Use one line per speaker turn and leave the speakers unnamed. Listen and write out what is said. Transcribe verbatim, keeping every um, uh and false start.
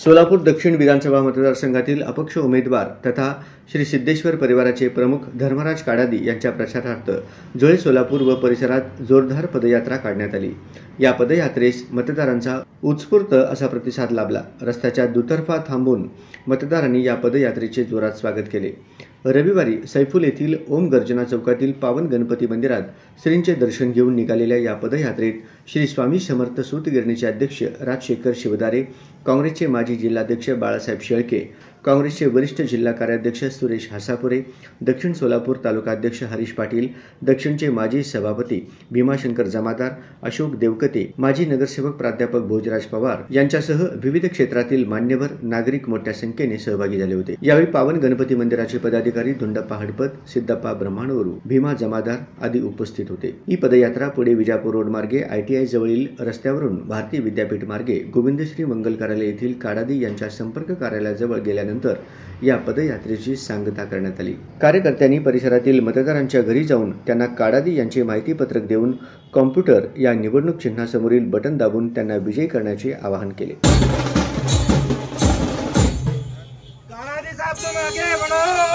सोलापूर दक्षिण विधानसभा मतदारसंघातील अपक्ष उमेदवार तथा श्री सिद्धेश्वर परिवाराचे प्रमुख धर्मराज काडादी यांच्या प्रचारार्थ जोळे सोलापूर व परिसरात जोरदार पदयात्रा काढण्यात आली। या पदयात्रेस मतदारांचा उत्स्फूर्त असा प्रतिसाद लाभला। रस्त्याच्या दुतर्फा थांबून मतदारांनी या पदयात्रेचे जोरात स्वागत केले। रविवारी सैफुल येथील ओम गर्जना चौकातील पावन गणपती मंदिरात श्रींचे दर्शन घेऊन निघालेल्या या पदयात्रेत श्री स्वामी समर्थ सूतगिरणीचे अध्यक्ष राजशेखर शिवदारे, काँग्रेसचे माजी जिल्हाध्यक्ष बाळासाहेब शेळके, काँग्रेसचे वरिष्ठ जिल्हा कार्याध्यक्ष सुरेश हासापुरे, दक्षिण सोलापूर तालुकाध्यक्ष हरीश पाटील, दक्षिणचे माजी सभापती भीमाशंकर जमादार, अशोक देवकते, माजी नगरसेवक प्राध्यापक भोजराज पवार यांच्यासह विविध क्षेत्रातील मान्यवर नागरिक मोठ्या संख्येने सहभागी झाले होते। यावेळी पावन गणपती मंदिराचे पदाधिकारी धुंडप्पा हडपत, सिद्धप्पा ब्रह्माणवरू, भीमा जमादार आदी उपस्थित होते। ही पदयात्रा पुढे विजापूर रोड मार्गे आयटीआय जवळील रस्त्यावरून भारतीय विद्यापीठ मार्गे गोविंदश्री मंगल कार्यालय येथील काडादी यांच्या संपर्क कार्यालयाजवळ गेल्यानंतर या पदयात्रेची सांगता करण्यात आली। कार्यकर्त्यांनी परिसरातील मतदारांच्या घरी जाऊन त्यांना काडादी यांचे माहिती पत्रक देऊन कॉम्प्युटर या निवडणूक चिन्हासमोरील बटन दाबून त्यांना विजयी करण्याचे आवाहन केले।
काडादी साहब तुम आगे बढ़ो।